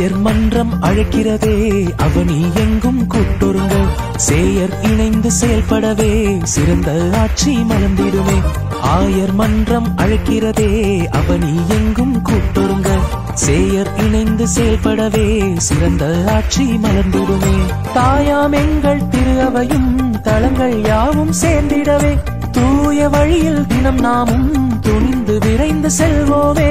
ஆயர் மன்றம் அழைக்கிறதே அவனி எங்கும் கூட்டொருங்க சேயர் இணைந்து செயல்படவே சிறந்த ஆட்சி மலர்ந்திடுமே ஆயர் மன்றம் அழைக்கிறதே அவனி எங்கும் கூட்டொருங்க சேயர் இணைந்து செயல்படவே சிறந்த ஆட்சி மலர்ந்திடுமே தாயாம் எங்கள் திரு அவையும் தளங்கள் யாவும் சேர்ந்திடவே தூய வழியில் தினம் நாமும் துணிந்து விரைந்து செல்வோமே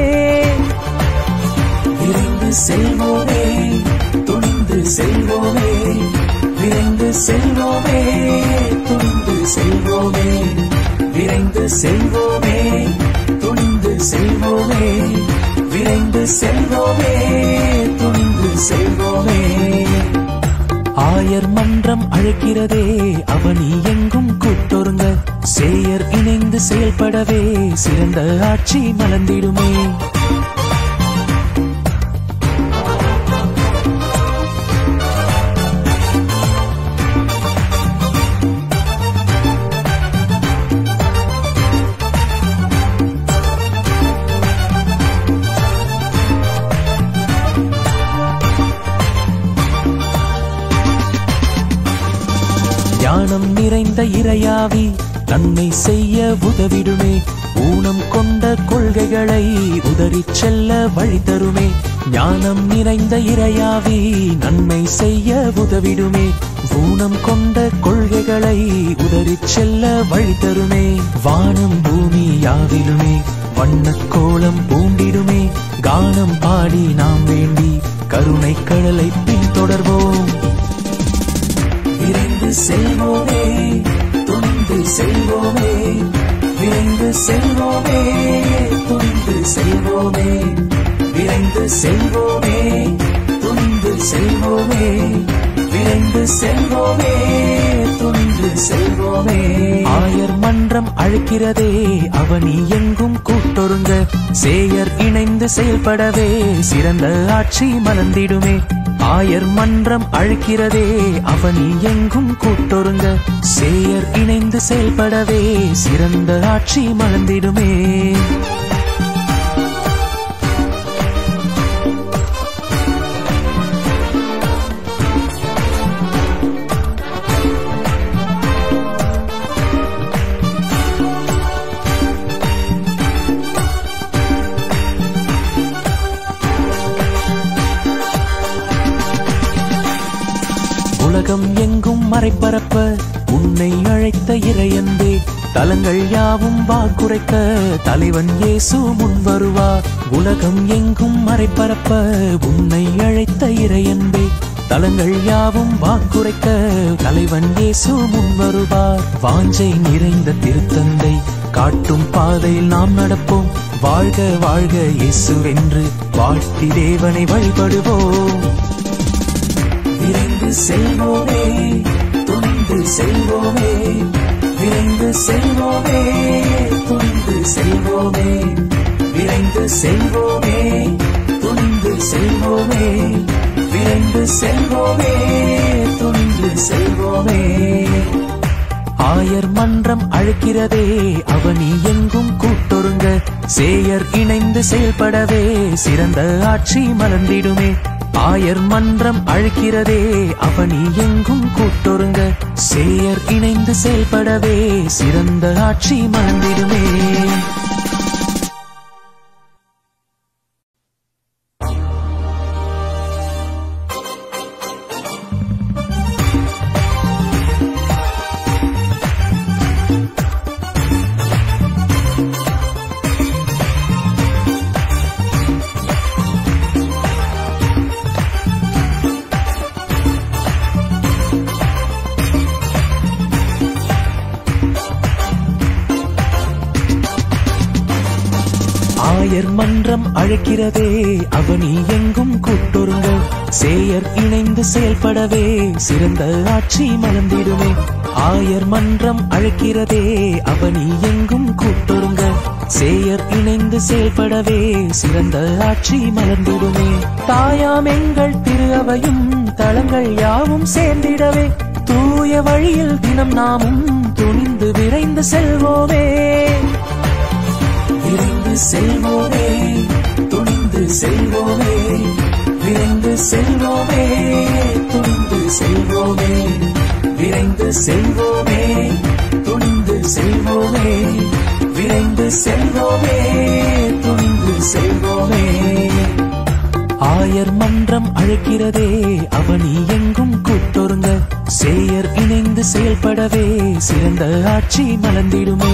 விரைந்து செல்வோமே துணிந்து செல்வோமே விரைந்து செல்வோமே துணிந்து செல்வோமே விரைந்து செல்வோமே துணிந்து செல்வோமே விரைந்து செல்வோமே துணிந்து செல்வோமே ஆயர் மன்றம் அழைக்கிறதே அவனி எங்கும் கூட்டொருங்க சேயர் இணைந்து செயல்படவே சிறந்த ஆட்சி மலர்ந்திடுமே ஞானம் நிறைந்த இறையாவி நன்மை செய்ய உதவிடுமே ஊனம் கொண்ட கொள்கைகளை உதறிச் செல்ல வழி தருமே ஞானம் நிறைந்த இறையாவி நன்மை செய்ய உதவிடுமே ஊனம் கொண்ட கொள்கைகளை உதறிச் செல்ல வழி தருமே வானம் பூமி யாவிலுமே வண்ணக் கோலம் பூண்டிடுமே கானம் பாடி நாம் வேண்டி கருணை கடலை பின்தொடர்வோம் விரைந்து செல்வோமே துணிந்து செல்வோமே விரைந்து செல்வோமே துணிந்து செல்வோமே விரைந்து செல்வோமே துணிந்து செல்வோமே விரைந்து செல்வோமே துணிந்து செல்வோமே ஆயர் மன்றம் அழைக்கிறதே அவனி எங்கும் கூட்டொருங்க சேயர் இணைந்து செயல்படவே சிறந்த ஆட்சி மலர்ந்திடுமே ஆயர் மன்றம் அழைக்கிறதே அவனி எங்கும் கூட்டொருங்க சேயர் இணைந்து செயல்படவே சிறந்த ஆட்சி மலர்ந்திடுமே உலகம் எங்கும் மறைபரப்ப உன்னை அழைத்த இறையன்பே தலங்கள் யாவும் வாக்குரைக்க தலைவன் இயேசு முன் வருவார் உலகம் எங்கும் மறைபரப்ப உன்னை அழைத்த இறையன்பே தலங்கள் யாவும் வாக்குரைக்க தலைவன் இயேசு முன் வருவார் வாஞ்சை நிறைந்த திருத்தந்தை காட்டும் பாதையில் நாம் நடப்போம் வாழ்க வாழ்க இயேசுவென்று வாழ்த்தி தேவனை வழிபடுவோம் விரைந்து செல்வோமே துணிந்து செல்வோமே விரைந்து செல்வோமே துணிந்து செல்வோமே விரைந்து செல்வோமே துணிந்து செல்வோமே விரைந்து செல்வோமே துணிந்து செல்வோமே ஆயர் மன்றம் அழைக்கிறதே அவனி எங்கும் கூட்டொருங்க சேயர் இணைந்து செயல்படவே சிறந்த ஆட்சி மலர்ந்திடுமே ஆயர் மன்றம் அழைக்கிறதே அவனி எங்கும் கூட்டொருங்க சேயர் இணைந்து செயல்படவே சிறந்த ஆட்சி மலர்ந்திடுமே ஆயர் மன்றம் அழைக்கிறதே அவனி எங்கும் கூட்டொருங்க சேயர் இணைந்து செயல்படவே சிறந்த ஆட்சி மலர்ந்திடுமே ஆயர் மன்றம் அழைக்கிறதே அவனி எங்கும் கூட்டொருங்க சேயர் இணைந்து செயல்படவே சிறந்த ஆட்சி மலர்ந்திடுமே தாயாம் எங்கள் திரு அவையும் தளங்கள் யாவும் சேர்ந்திடவே தூய வழியில் தினம் நாமும் துணிந்து விரைந்து செல்வோமே விரைந்து செல்வோமே துணிந்து செல்வோமே விரைந்து செல்வோமே துணிந்து செல்வோமே விரைந்து செல்வோமே துணிந்து செல்வோமே விரைந்து செல்வோமே துணிந்து செல்வோமே ஆயர் மன்றம் அழைக்கிறதே அவனி எங்கும் கூட்டொருங்க சேயர் இணைந்து செயல்படவே சிறந்த ஆட்சி மலர்ந்திடுமே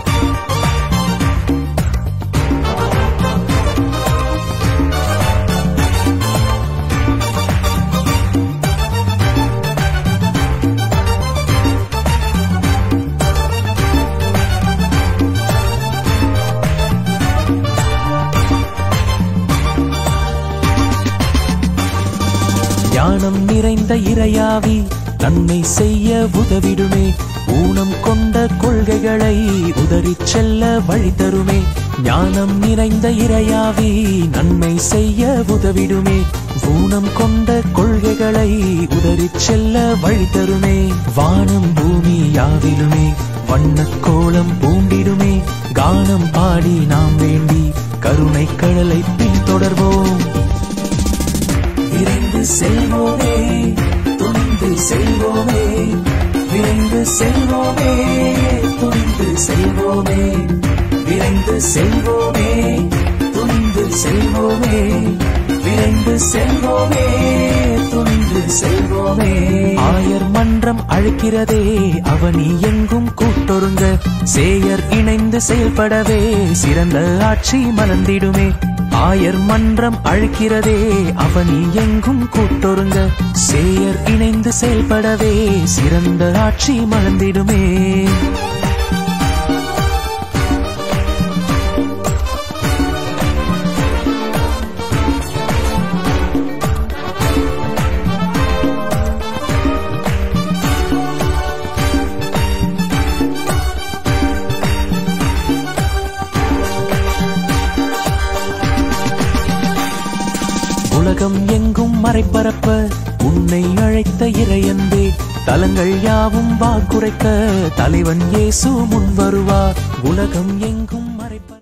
ஞானம் நிறைந்த இறையாவி நன்மை செய்ய உதவிடுமே ஊனம் கொண்ட கொள்கைகளை உதறிச் செல்ல வழி தருமே ஞானம் நிறைந்த இறையாவி நன்மை செய்ய உதவிடுமே ஊனம் கொண்ட கொள்கைகளை உதறிச் செல்ல வழி தருமே வானம் பூமி யாவிலுமே வண்ணக் கோலம் பூண்டிடுமே கானம் பாடி நாம் வேண்டி கருணை கடலை பின்தொடர்வோம் விரைந்து செல்வோமே துணிந்து செல்வோமே விரைந்து செல்வோமே துணிந்து செல்வோமே விரைந்து செல்வோமே துணிந்து செல்வோமே விரைந்து செல்வோமே துணிந்து செல்வோமே ஆயர் மன்றம் அழைக்கிறதே அவனி எங்கும் கூட்டொருங்க சேயர் இணைந்து செயல்படவே சிறந்த ஆட்சி மலர்ந்திடுமே ஆயர் மன்றம் அழைக்கிறதே அவனி எங்கும் கூட்டொருங்க சேயர் இணைந்து செயல்படவே சிறந்த ஆட்சி மலர்ந்திடுமே உலகம் எங்கும் மறைபரப்ப உன்னை அழைத்த இறையன்பே தலங்கள் யாவும் வாக்குரைக்க தலைவன் இயேசு முன் வருவார் உலகம் எங்கும் மறைபரப்ப